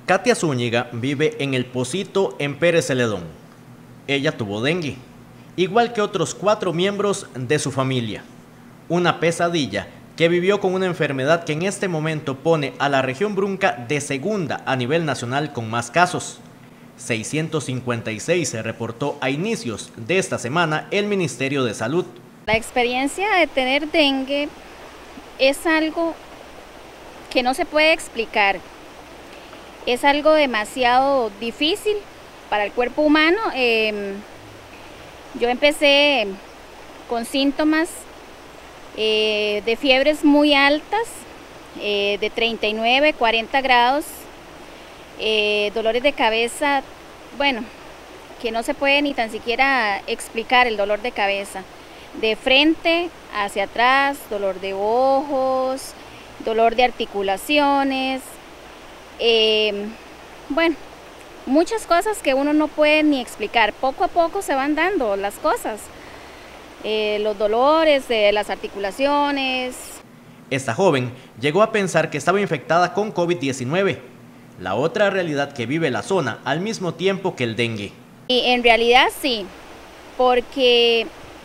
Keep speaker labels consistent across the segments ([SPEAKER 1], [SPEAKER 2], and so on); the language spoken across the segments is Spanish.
[SPEAKER 1] Katia Zúñiga vive en El Pocito, en Pérez Celedón. Ella tuvo dengue, igual que otros 4 miembros de su familia. Una pesadilla que vivió con una enfermedad que en este momento pone a la región Brunca de segunda a nivel nacional con más casos. 656 se reportó a inicios de esta semana el Ministerio de Salud.
[SPEAKER 2] La experiencia de tener dengue es algo que no se puede explicar. Es algo demasiado difícil para el cuerpo humano. Yo empecé con síntomas de fiebres muy altas, de 39, 40 grados, dolores de cabeza, bueno, que no se puede ni tan siquiera explicar el dolor de cabeza. De frente hacia atrás, dolor de ojos, dolor de articulaciones, bueno, muchas cosas que uno no puede ni explicar. Poco a poco se van dando las cosas, los dolores de las articulaciones.
[SPEAKER 1] Esta joven llegó a pensar que estaba infectada con COVID-19, la otra realidad que vive la zona al mismo tiempo que el dengue.
[SPEAKER 2] Y en realidad sí, porque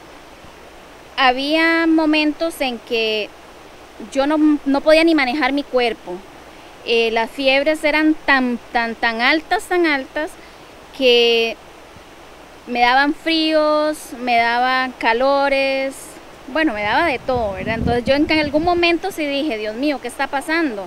[SPEAKER 2] había momentos en que yo no podía ni manejar mi cuerpo. Las fiebres eran tan altas que me daban fríos, me daban calores, bueno, me daba de todo, ¿verdad? Entonces yo en algún momento sí dije, Dios mío, ¿qué está pasando?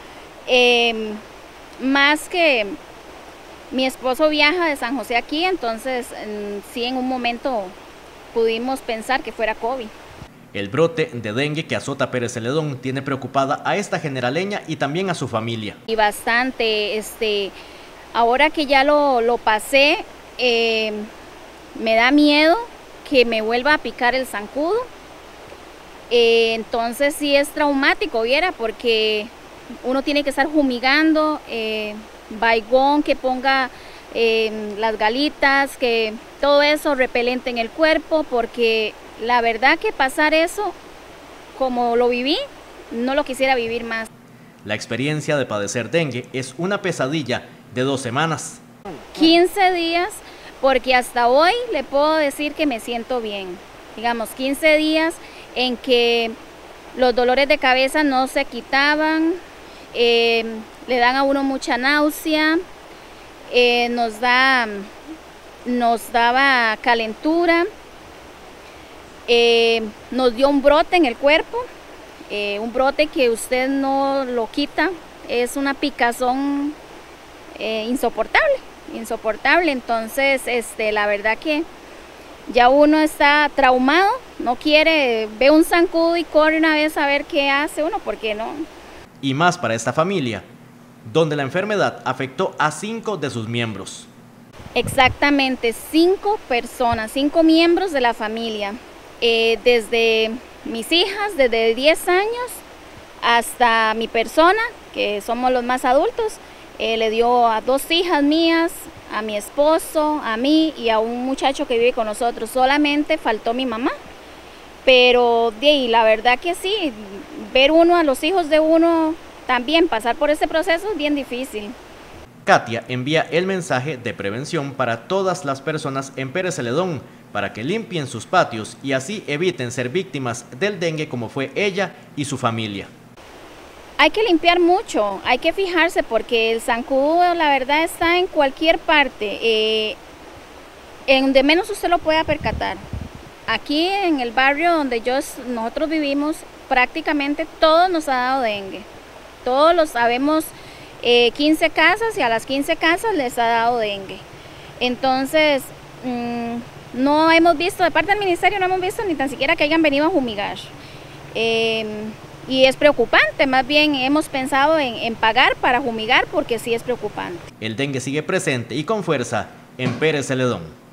[SPEAKER 2] Más que mi esposo viaja de San José aquí, entonces sí, en un momento pudimos pensar que fuera COVID.
[SPEAKER 1] El brote de dengue que azota Pérez Celedón tiene preocupada a esta generaleña y también a su familia.
[SPEAKER 2] Y bastante, ahora que ya lo pasé, me da miedo que me vuelva a picar el zancudo. Entonces sí es traumático, viera, porque uno tiene que estar fumigando, baigón que ponga las galitas, que todo eso repelente en el cuerpo, porque la verdad que pasar eso, como lo viví, no lo quisiera vivir más.
[SPEAKER 1] La experiencia de padecer dengue es una pesadilla de 2 semanas.
[SPEAKER 2] 15 días, porque hasta hoy le puedo decir que me siento bien. Digamos, 15 días en que los dolores de cabeza no se quitaban, le dan a uno mucha náusea, nos daba calentura. Nos dio un brote en el cuerpo, un brote que usted no lo quita, es una picazón insoportable, entonces la verdad que ya uno está traumado, no quiere, ve un zancudo y corre una vez a ver qué hace uno, ¿por qué no?
[SPEAKER 1] Y más para esta familia, donde la enfermedad afectó a 5 de sus miembros.
[SPEAKER 2] Exactamente, 5 personas, 5 miembros de la familia. Desde mis hijas, desde 10 años, hasta mi persona, que somos los más adultos, le dio a 2 hijas mías, a mi esposo, a mí y a un muchacho que vive con nosotros. Solamente faltó mi mamá, pero la verdad que sí, ver uno a los hijos de uno también pasar por ese proceso es bien difícil.
[SPEAKER 1] Katia envía el mensaje de prevención para todas las personas en Pérez Celedón para que limpien sus patios y así eviten ser víctimas del dengue como fue ella y su familia.
[SPEAKER 2] Hay que limpiar mucho, hay que fijarse porque el zancudo la verdad está en cualquier parte, en donde menos usted lo pueda percatar. Aquí en el barrio donde nosotros vivimos, prácticamente todos nos ha dado dengue. Todos los sabemos, 15 casas y a las 15 casas les ha dado dengue. Entonces, no hemos visto, de parte del ministerio no hemos visto ni tan siquiera que hayan venido a fumigar. Y es preocupante, más bien hemos pensado en pagar para fumigar porque sí es preocupante.
[SPEAKER 1] El dengue sigue presente y con fuerza en Pérez Celedón.